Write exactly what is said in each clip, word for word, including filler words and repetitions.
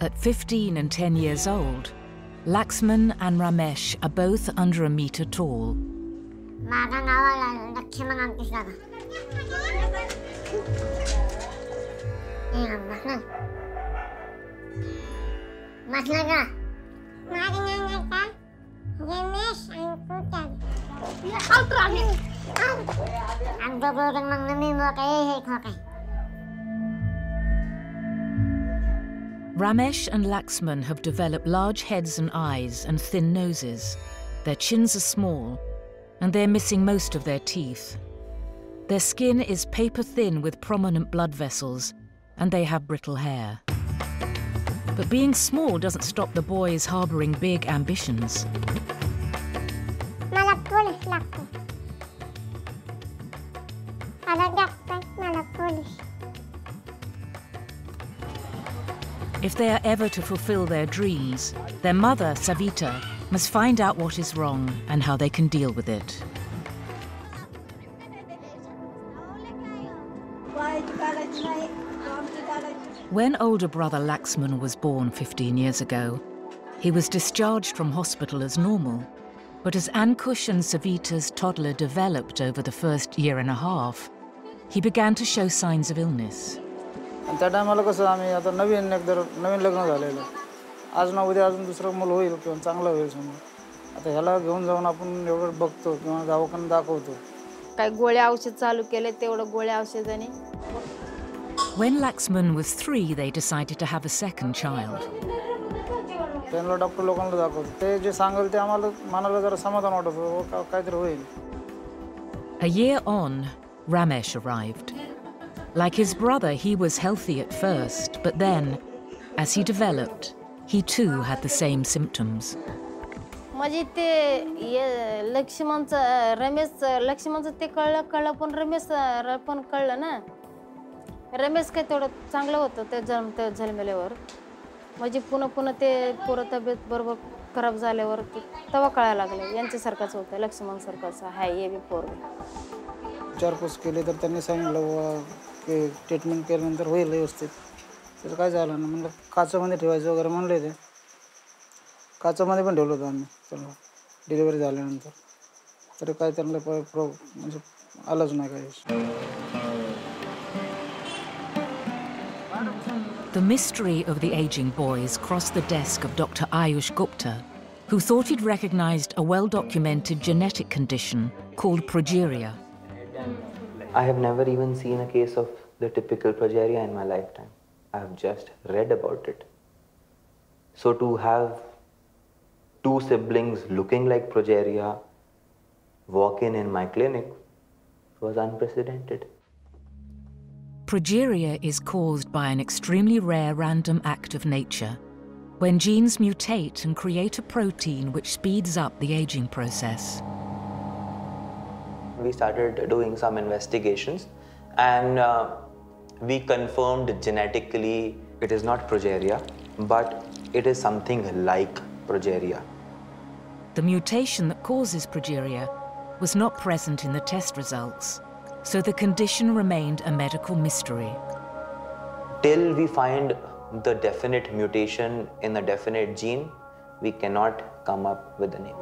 At fifteen and ten years old, Laxman and Ramesh are both under a meter tall. Ramesh and Laxman have developed large heads and eyes and thin noses. Their chins are small, and they're missing most of their teeth. Their skin is paper-thin with prominent blood vessels, and they have brittle hair. But being small doesn't stop the boys harboring big ambitions. If they are ever to fulfill their dreams, their mother, Savita, must find out what is wrong and how they can deal with it. When older brother Laxman was born fifteen years ago, he was discharged from hospital as normal. But as Ankush and Savita's toddler developed over the first year and a half, he began to show signs of illness. And त्या टायमाला कसं आम्ही आता नवीन एकदर नवीन लग्न झालेलं आज ना उद्या अजून दुसरं मूल होईल किंवा चांगलं होईल समजा आता ह्याला घेऊन जाऊन आपण एवढं बघतो किंवा दवाखान्यात दाखवतो काय गोळ्या औषध चालू केले तेवढं गोळ्या औषधाने. When Laxman was three, they decided to have a second child. त्यांना डॉक्टर लोकांना दाखवतो ते जे सांगेल ते आम्हाला मनाला जरा समाधान वाटतं काहीतरी होईल. A year on, Ramesh arrived. Like his brother, he was healthy at first, but then, as he developed, he too had the same symptoms. म्हणजे ते लक्ष्मणचं रमेश लक्ष्मणचं ते कळलं कळलं पण रमेश पण कळलं ना. रमेश काय तेवढं चांगलं होतं ते जन्म ते जन्मल्यावर म्हणजे पुन्हा पुन्हा ते पुरं तब्येत बरोबर खराब झाल्यावर तेव्हा कळायला लागले यांच्यासारखंच होतं लक्ष्मण सारखंच आहे हे बी पोरं. विचारपूस केली तर त्यांनी सांगितलं की ट्रीटमेंट केल्यानंतर होईल व्यवस्थित. त्याचं काय झालं ना म्हणलं काचामध्ये ठेवायचं वगैरे म्हणले ते काचामध्ये पण ठेवलं होतं आम्ही त्याला डिलिव्हरी झाल्यानंतर तरी काय त्यांना प्रो म्हणजे आलंच नाही काही. The mystery of the aging boys crossed the desk of Doctor Ayush Gupta, who thought he'd recognized a well-documented genetic condition called progeria. I have never even seen a case of the typical progeria in my lifetime. I have just read about it. So to have two siblings looking like progeria walk in in my clinic was unprecedented. Progeria is caused by an extremely rare random act of nature, when genes mutate and create a protein which speeds up the aging process. We started doing some investigations and uh, we confirmed genetically it is not progeria, but it is something like progeria. The mutation that causes progeria was not present in the test results, so the condition remained a medical mystery. Till we find the definite mutation in the definite gene, we cannot come up with a name.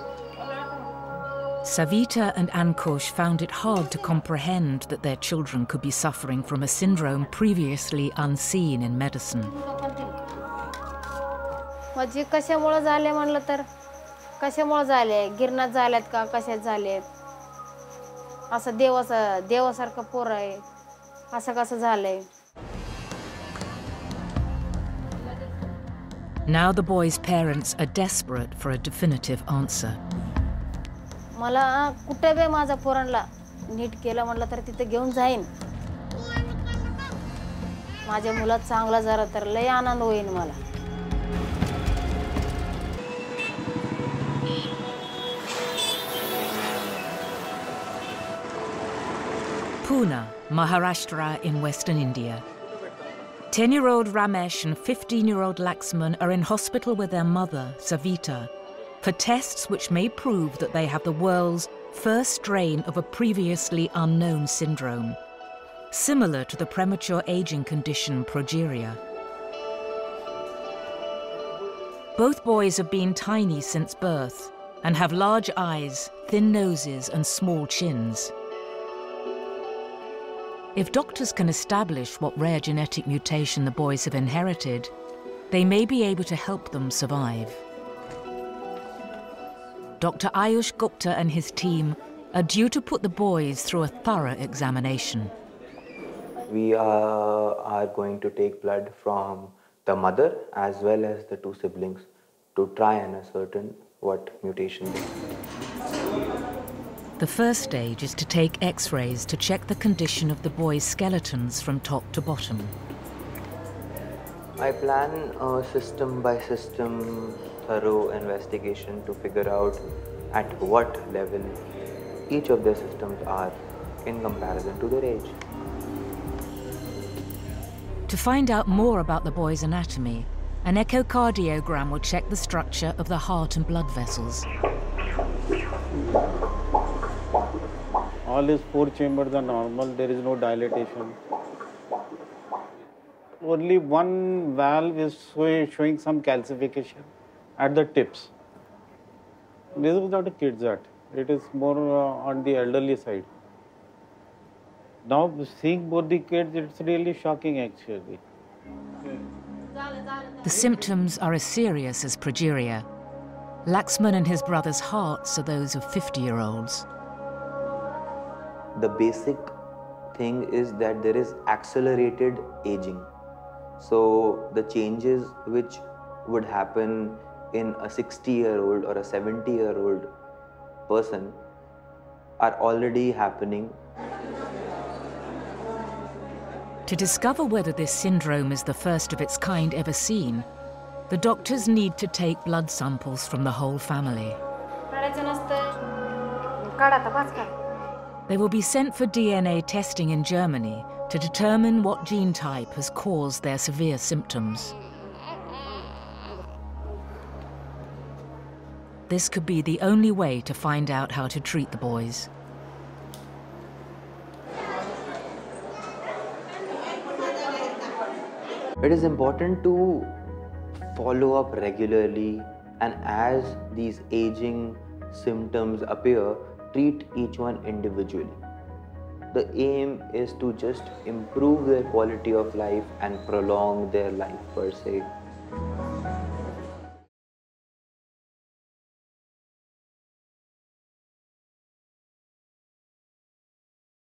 Savita and Ankush found it hard to comprehend that their children could be suffering from a syndrome previously unseen in medicine. म्हणजे कशामुळे झाले म्हणलं तर कशामुळे झाले गिरणात झाल्यात का कशात झालेत असं देवाचं देवासारखं पोर आहे असं कसं झालंय. Now the boys' parents are desperate for a definitive answer. मला कुठे बी माझा पोरांना नीट केलं म्हणलं तर तिथे घेऊन जाईन. माझ्या मुलात चांगला झाला तर लय आनंद होईल मला. Pune, Maharashtra in western India. ten-year-old Ramesh and fifteen-year-old Laxman are in hospital with their mother, Savita, for tests which may prove that they have the world's first strain of a previously unknown syndrome, similar to the premature aging condition progeria. Both boys have been tiny since birth and have large eyes, thin noses, and small chins. If doctors can establish what rare genetic mutation the boys have inherited, they may be able to help them survive. Doctor Ayush Gupta and his team are due to put the boys through a thorough examination. We uh, are going to take blood from the mother as well as the two siblings to try and ascertain what mutation they have. The first stage is to take X-rays to check the condition of the boys' skeletons from top to bottom. I plan a system by system thorough investigation to figure out at what level each of their systems are in comparison to their age. To find out more about the boy's anatomy, an echocardiogram will check the structure of the heart and blood vessels. All his four chambers are normal, there is no dilatation. Only one valve is showing some calcification at the tips. This is not a kid's heart, it is more uh, on the elderly side. Now seeing both the kids, it's really shocking actually. The symptoms are as serious as progeria. Laxman and his brother's hearts are those of fifty-year-olds. The basic thing is that there is accelerated aging. So the changes which would happen in a sixty-year-old or a seventy-year-old person are already happening. To discover whether this syndrome is the first of its kind ever seen, the doctors need to take blood samples from the whole family. They will be sent for D N A testing in Germany to determine what gene type has caused their severe symptoms. This could be the only way to find out how to treat the boys. It is important to follow up regularly, and as these aging symptoms appear, treat each one individually. The aim is to just improve their quality of life and prolong their life per se.